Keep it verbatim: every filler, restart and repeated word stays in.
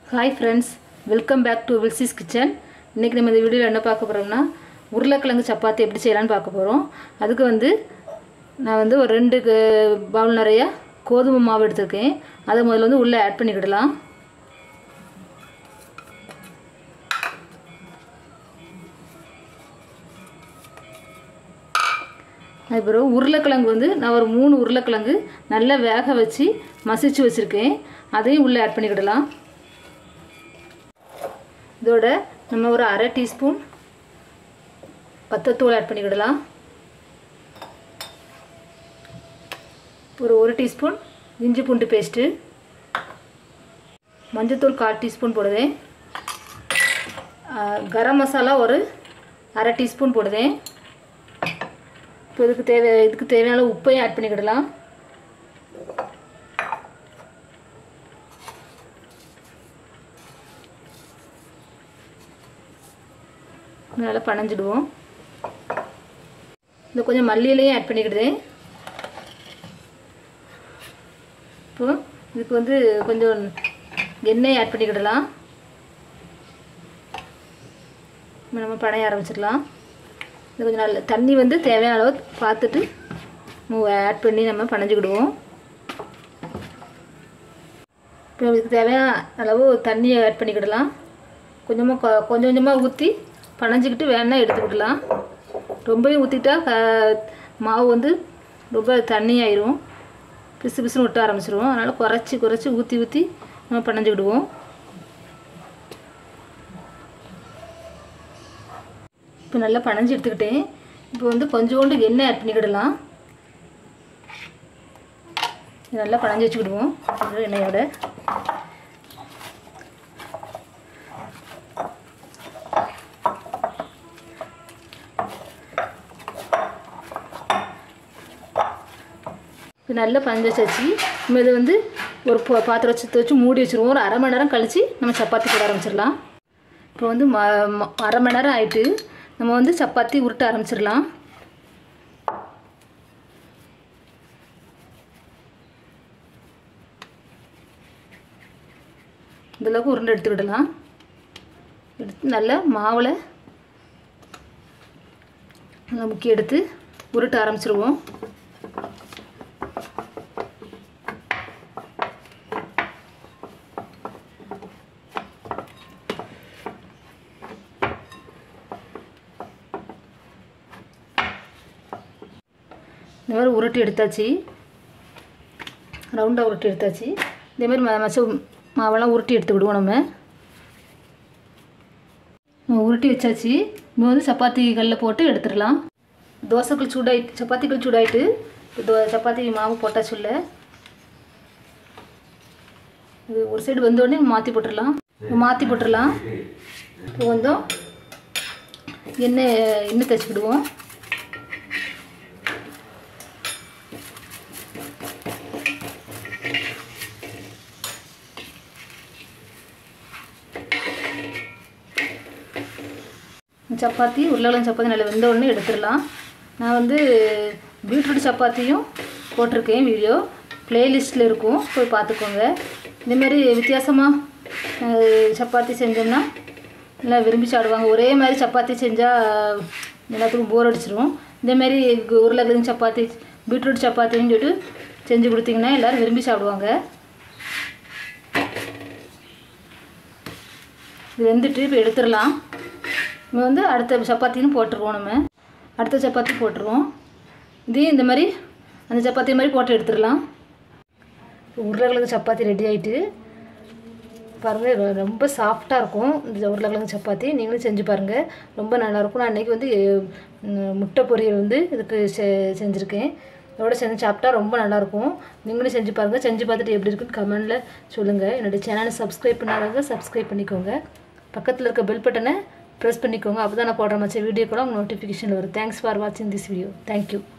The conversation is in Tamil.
Hi friends, welcome back to Wilsi's Kitchen. இன்னைக்கு நம்ம இந்த வீடியோல என்ன பார்க்க போறோம்னா உருளைக்கிழங்கு சப்பாத்தி எப்படி செய்யலாம்னு பார்க்க போறோம். அதுக்கு வந்து நான் வந்து ஒரு ரெண்டு பவுல் நிறைய கோதுமை மாவு எடுத்துக்கேன். அதை முதல்ல வந்து உள்ள ஆட் பண்ணிக்கிடலாம். அதுக்கப்புறம் உருளைக்கிழங்கு வந்து நான் ஒரு மூணு உருளைக்கிழங்கு நல்லா வேக வச்சு மசிச்சு வச்சிருக்கேன். அதையும் உள்ள ஆட் பண்ணிக்கிடலாம். இதோட நம்ம ஒரு அரை டீஸ்பூன் பத்தத்தூள் ஆட் பண்ணிக்கிடலாம். ஒரு ஒரு டீஸ்பூன் இஞ்சி பூண்டு பேஸ்ட்டு, மஞ்சத்தூள் கால் டீஸ்பூன் போடுவேன். கரம் மசாலா ஒரு அரை டீஸ்பூன் போடுவேன். இப்போ இதுக்கு தேவை இதுக்கு தேவையான உப்பையும் ஆட் பண்ணிக்கிடலாம். நல்லா பனஞ்சிடுவோம். இந்த கொஞ்சம் மல்லியிலையும் ஆட் பண்ணிக்கிடுதேன். இப்போ இதுக்கு வந்து கொஞ்சம் எண்ணெய் ஆட் பண்ணிக்கிடலாம். நம்ம பனைய ஆரம்பிச்சிடலாம். இது கொஞ்சம் நல்ல தண்ணி வந்து தேவையான அளவு பார்த்துட்டு ஆட் பண்ணி நம்ம பனைஞ்சிக்கிடுவோம். இப்போ இதுக்கு தேவையான அளவு தண்ணியை ஆட் பண்ணிக்கிடலாம். கொஞ்சமாக கொஞ்சம் கொஞ்சமாக ஊற்றி பனைஞ்சிக்கிட்டு வேணா எடுத்துக்கிடலாம். ரொம்பவும் ஊற்றிட்டா மாவு வந்து ரொம்ப தண்ணி ஆயிரும், பிசு பிசுன்னு விட்ட ஆரம்பிச்சிடுவோம். அதனால் குறைச்சி குறைச்சி ஊற்றி ஊற்றி நம்ம பனைஞ்சிக்கிடுவோம். இப்போ நல்லா பனைஞ்சி எடுத்துக்கிட்டேன். இப்போ வந்து கொஞ்சோண்டு எண்ணெய் ஆட் பண்ணிக்கிடலாம். நல்லா பனைஞ்சி வச்சுக்கிடுவோம் எண்ணெயோட. இப்போ நல்லா பஞ்சு வச்சாச்சு. நம்ம இதை வந்து ஒரு பாத்திரம் வச்சு வச்சு மூடி வச்சுருவோம். ஒரு அரை மணி நேரம் கழித்து நம்ம சப்பாத்தி போட ஆரம்பிச்சிடலாம். இப்போ வந்து ம அரை மணி நேரம் ஆகிட்டு நம்ம வந்து சப்பாத்தி உருட்ட ஆரம்பிச்சிடலாம். இந்தளவுக்கு உருண்டை எடுத்துக்கிடலாம். எடுத்து நல்லா மாவில் நல்லா முக்கி எடுத்து உருட்ட ஆரம்பிச்சிடுவோம். இந்த மாதிரி உருட்டி எடுத்தாச்சு, ரவுண்டாக உருட்டி எடுத்தாச்சு. இதே மாதிரி ம மச மாவெல்லாம் உருட்டி எடுத்துக்கிடுவோம். நம்ம உருட்டி வச்சாச்சு. நம்ம வந்து சப்பாத்தி கல்லில் போட்டு எடுத்துடலாம். தோசைக்கல் சூடாயிட்டு சப்பாத்திக்கல் சூடாயிட்டு தோ சப்பாத்தி மாவு போட்டாச்சு. உள்ள இது ஒரு சைடு வந்தோடனே மாற்றி போட்டுடலாம் மாற்றி போட்டுடலாம். இப்போ கொஞ்சம் எண்ணெய் எண்ணெய் தைச்சிக்கிடுவோம். சப்பாத்தி உருளைக்கிழங்கு சப்பாத்தி நல்லா வெந்த உடனே எடுத்துடலாம். நான் வந்து பீட்ரூட் சப்பாத்தியும் போட்டிருக்கேன். வீடியோ ப்ளேலிஸ்ட்டில் இருக்கும், போய் பார்த்துக்கோங்க. இந்தமாரி வித்தியாசமாக சப்பாத்தி செஞ்சோம்னா நல்லா விரும்பி சாப்பிடுவாங்க. ஒரே மாதிரி சப்பாத்தி செஞ்சால் எல்லாத்துக்கும் போர் அடிச்சிடும். இந்தமாரி உருளைக்கிழங்கு சப்பாத்தி பீட்ரூட் சப்பாத்தின்னு சொல்லிட்டு செஞ்சு கொடுத்தீங்கன்னா எல்லோரும் விரும்பி சாப்பிடுவாங்க. இது வெந்துட்டு இப்போ எடுத்துடலாம். நம்ம வந்து அடுத்த சப்பாத்தின்னு போட்டுருவோம். நம்ம அடுத்த சப்பாத்தி போட்டுருவோம். இதையும் இந்த மாதிரி அந்த சப்பாத்தி மாதிரி போட்டு எடுத்துடலாம். உருளைக்கிழங்கு சப்பாத்தி ரெடி ஆகிட்டு பாருங்கள், ரொம்ப சாஃப்டாக இருக்கும் இந்த உருளைக்கிழங்கு சப்பாத்தி. நீங்களும் செஞ்சு பாருங்கள், ரொம்ப நல்லாயிருக்கும். நான் இன்றைக்கி வந்து முட்டை பொரியல் வந்து இதுக்கு செ செஞ்சுருக்கேன். இதோட செஞ்சு சாப்பிட்டா ரொம்ப நல்லாயிருக்கும். நீங்களும் செஞ்சு பாருங்கள். செஞ்சு பார்த்துட்டு எப்படி இருக்குன்னு கமெண்டில் சொல்லுங்கள். என்னுடைய சேனலை சப்ஸ்கிரைப் பண்ணாதவங்க சப்ஸ்கிரைப் பண்ணிக்கோங்க. பக்கத்தில் இருக்க பெல் பட்டனை ப்ரெஸ் பண்ணிக்கோங்க. அப்போ தான் நான் போடுற மற்ற வீடியோ கூட உங்களுக்கு நோட்டிஃபிகேஷன் வரும். தேங்க்ஸ் ஃபார் வாட்சிங் திஸ் வீடியோ. தேங்க்யூ.